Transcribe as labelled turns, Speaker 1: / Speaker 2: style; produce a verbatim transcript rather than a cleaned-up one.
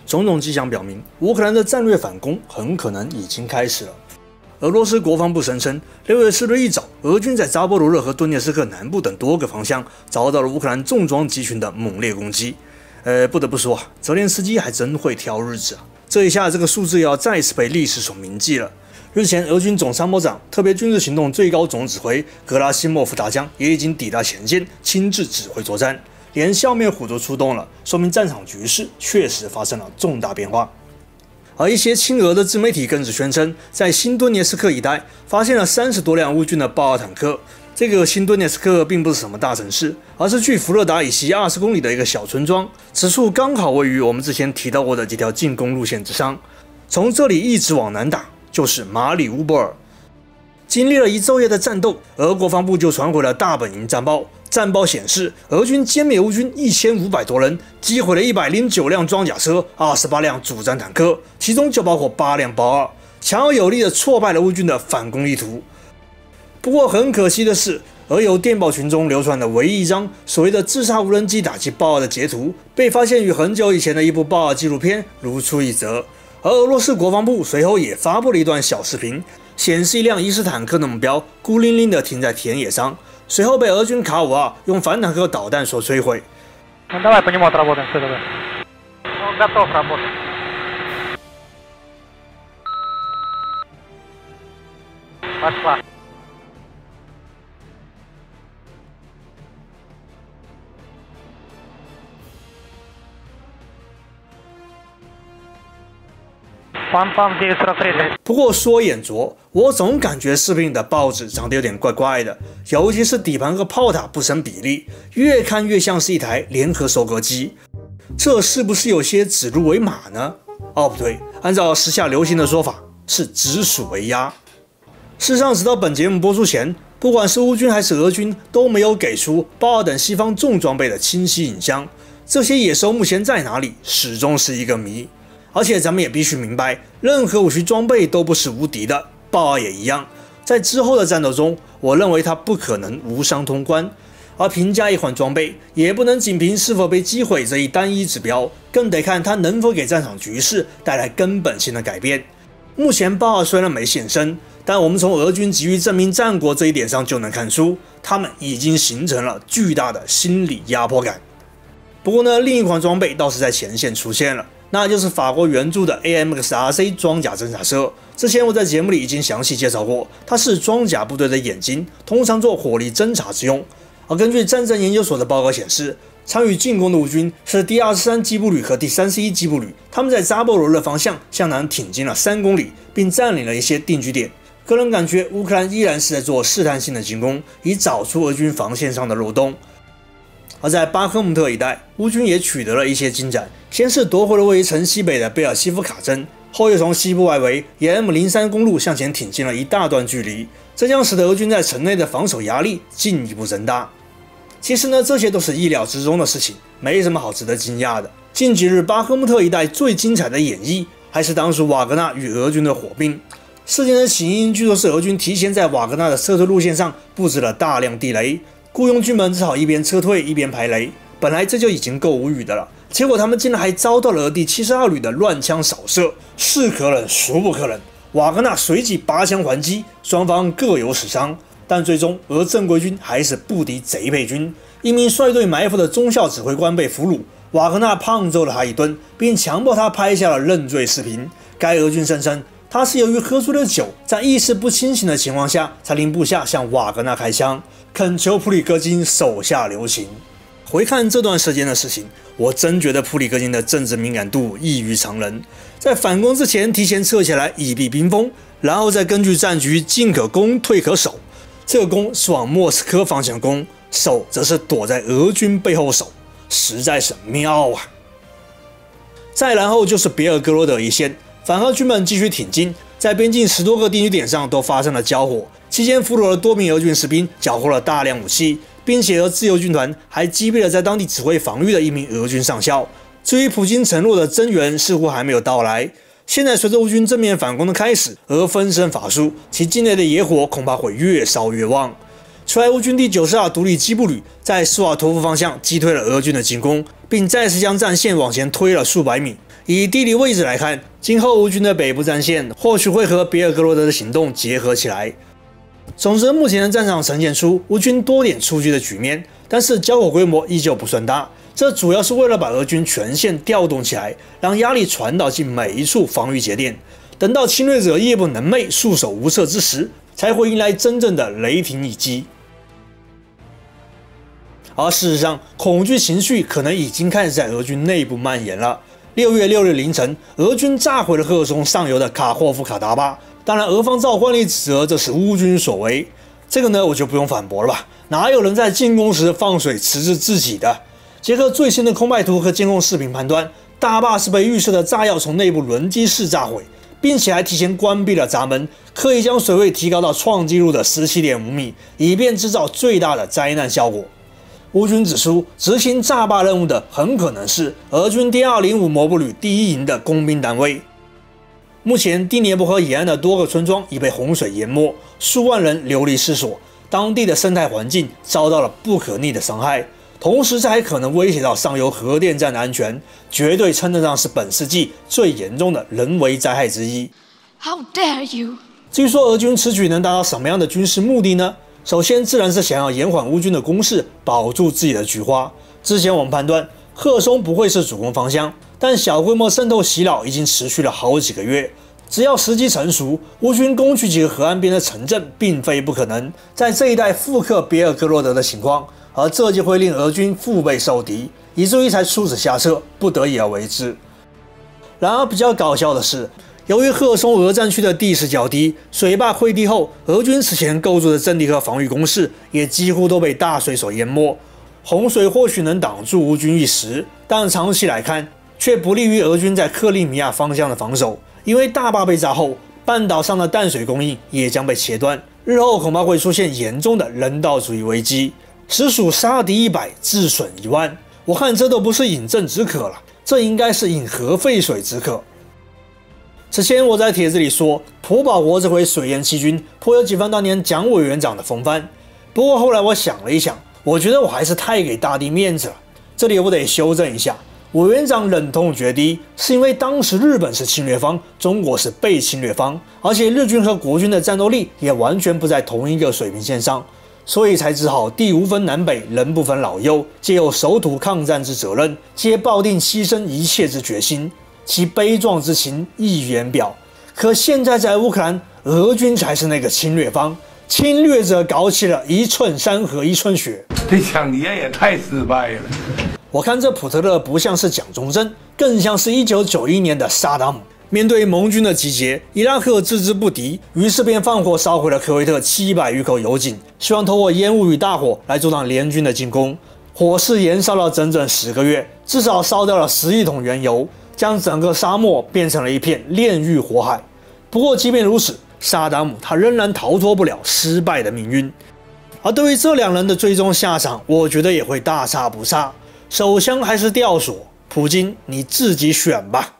Speaker 1: 种种迹象表明，乌克兰的战略反攻很可能已经开始了。俄罗斯国防部声称，六月四日一早，俄军在扎波罗热和顿涅斯克南部等多个方向遭到了乌克兰重装集群的猛烈攻击。呃，不得不说，泽连斯基还真会挑日子啊！这一下，这个数字又要再次被历史所铭记了。日前，俄军总参谋长、特别军事行动最高总指挥格拉西莫夫大将也已经抵达前线，亲自指挥作战，连笑面虎都出动了，说明战场局势确实发生了重大变化。而一些亲俄的自媒体更是宣称，在新顿涅斯克一带发现了三十多辆乌军的豹二坦克。这个新顿涅斯克并不是什么大城市，而是距伏勒达以西二十公里的一个小村庄。此处刚好位于我们之前提到过的几条进攻路线之上，从这里一直往南打就是马里乌波尔。经历了一昼夜的战斗，俄国防部就传回了大本营战报。战报显示，俄军歼灭乌军一千五百多人，击毁了一百零九辆装甲车、二十八辆主战坦克，其中就包括八辆豹二，强而有力地挫败了乌军的反攻意图。不过很可惜的是，俄有电报群中流传的唯一一张所谓的自杀无人机打击豹二的截图，被发现与很久以前的一部豹二纪录片如出一辙。而俄罗斯国防部随后也发布了一段小视频，显示一辆疑似坦克的目标孤零零地停在田野上，随后被俄军卡五二用反坦克导弹所摧毁。
Speaker 2: Давай по нему отработаем, все давай. Он готов работать. Пошла.
Speaker 1: 不过说眼拙，我总感觉视频里的豹子长得有点怪怪的，尤其是底盘和炮塔不成比例，越看越像是一台联合收割机。这是不是有些指鹿为马呢？哦，不对，按照时下流行的说法，是指鼠为鸭。事实上，直到本节目播出前，不管是乌军还是俄军，都没有给出豹二等西方重装备的清晰影像。这些野兽目前在哪里，始终是一个谜。而且咱们也必须明白，任何武器装备都不是无敌的，豹二也一样。在之后的战斗中，我认为它不可能无伤通关。而评价一款装备，也不能仅凭是否被击毁这一单一指标，更得看它能否给战场局势带来根本性的改变。目前豹二虽然没现身，但我们从俄军急于证明战果这一点上就能看出，他们已经形成了巨大的心理压迫感。不过呢，另一款装备倒是在前线出现了。那就是法国援助的 A M X R C 装甲侦察车。之前我在节目里已经详细介绍过，它是装甲部队的眼睛，通常做火力侦察之用。而根据战争研究所的报告显示，参与进攻的乌军是第二十三机步旅和第三十一机步旅，他们在扎波罗热方向向南挺进了三公里，并占领了一些定居点。个人感觉，乌克兰依然是在做试探性的进攻，以找出俄军防线上的漏洞。而在巴赫穆特一带，乌军也取得了一些进展。先是夺回了位于城西北的贝尔西夫卡镇，后又从西部外围沿 M 零三 公路向前挺进了一大段距离，这将使得俄军在城内的防守压力进一步增大。其实呢，这些都是意料之中的事情，没什么好值得惊讶的。近几日巴赫穆特一带最精彩的演绎，还是当属瓦格纳与俄军的火并。事件的起因据说是俄军提前在瓦格纳的撤退路线上布置了大量地雷，雇佣军们只好一边撤退一边排雷。本来这就已经够无语的了，结果他们竟然还遭到了俄第七十二旅的乱枪扫射，是可忍孰不可忍。瓦格纳随即拔枪还击，双方各有死伤，但最终俄正规军还是不敌贼配军。一名率队埋伏的中校指挥官被俘虏，瓦格纳胖揍了他一顿，并强迫他拍下了认罪视频。该俄军声称，他是由于喝醉了酒，在意识不清醒的情况下，才令部下向瓦格纳开枪，恳求普里戈金手下留情。回看这段时间的事情，我真觉得普里戈金的政治敏感度异于常人。在反攻之前提前撤下来以避兵锋，然后再根据战局进可攻退可守。这个攻是往莫斯科方向攻，守则是躲在俄军背后守，实在是妙啊！再然后就是别尔哥罗德一线，反俄军们继续挺进，在边境十多个定居点上都发生了交火，期间俘虏了多名俄军士兵，缴获了大量武器。并且俄自由军团还击毙了在当地指挥防御的一名俄军上校。至于普京承诺的增援，似乎还没有到来。现在随着乌军正面反攻的开始，俄分身乏术，其境内的野火恐怕会越烧越旺。 此外，乌军第九十二独立机步旅在斯瓦托夫方向击退了俄军的进攻，并再次将战线往前推了数百米。以地理位置来看，今后乌军的北部战线或许会和别尔格罗德的行动结合起来。总之，目前的战场呈现出乌军多点出击的局面，但是交火规模依旧不算大。这主要是为了把俄军全线调动起来，让压力传导进每一处防御节点。等到侵略者夜不能寐、束手无策之时，才会迎来真正的雷霆一击。而事实上，恐惧情绪可能已经开始在俄军内部蔓延了。六月六日凌晨，俄军炸毁了赫尔松上游的卡霍夫卡达坝。当然，俄方照惯例指责这是乌军所为，这个呢我就不用反驳了吧？哪有人在进攻时放水迟滞自己的？结合最新的空拍图和监控视频判断，大坝是被预设的炸药从内部轮机式炸毁，并且还提前关闭了闸门，刻意将水位提高到创纪录的 十七点五米，以便制造最大的灾难效果。乌军指出，执行炸坝任务的很可能是俄军第二零五摩步旅第一营的工兵单位。目前，第聂伯河沿岸的多个村庄已被洪水淹没，数万人流离失所，当地的生态环境遭到了不可逆的伤害。同时，这还可能威胁到上游核电站的安全，绝对称得上是本世纪最严重的人为灾害之一。
Speaker 3: How dare you！
Speaker 1: 至于说俄军此举能达到什么样的军事目的呢？首先，自然是想要延缓乌军的攻势，保住自己的菊花。之前我们判断赫松不会是主攻方向，但小规模渗透袭扰已经持续了好几个月。只要时机成熟，乌军攻取几个河岸边的城镇并非不可能。在这一带复刻别尔格罗德的情况，而这就会令俄军腹背受敌，以至于才出此下策，不得已而为之。然而，比较搞笑的是，由于赫尔松俄战区的地势较低，水坝溃堤后，俄军此前构筑的阵地和防御工事也几乎都被大水所淹没。洪水或许能挡住乌军一时，但长期来看，却不利于俄军在克里米亚方向的防守。因为大坝被炸后，半岛上的淡水供应也将被切断，日后恐怕会出现严重的人道主义危机。实属杀敌一百，自损一万。我看这都不是饮鸩止渴了，这应该是饮核废水止渴。此前我在帖子里说，朴保国这回水淹七军，颇有几番当年蒋委员长的风范。不过后来我想了一想，我觉得我还是太给大帝面子了。这里我得修正一下，委员长忍痛决堤，是因为当时日本是侵略方，中国是被侵略方，而且日军和国军的战斗力也完全不在同一个水平线上，所以才只好地无分南北，人不分老幼，皆有守土抗战之责任，皆抱定牺牲一切之决心。其悲壮之情溢于言表。可现在在乌克兰，俄军才是那个侵略方，侵略者搞起了一寸山河一寸血。
Speaker 4: 这抢劫也太失败了。
Speaker 1: 我看这普特勒不像是蒋中正，更像是一九九一年的萨达姆。面对盟军的集结，伊拉克置之不敌，于是便放火烧毁了科威特七百余口油井，希望透过烟雾与大火来阻挡联军的进攻。火势延烧了整整十个月，至少烧掉了十亿桶原油，将整个沙漠变成了一片炼狱火海。不过，即便如此，萨达姆他仍然逃脱不了失败的命运。而对于这两人的最终下场，我觉得也会大差不差。首相还是吊索，普京你自己选吧。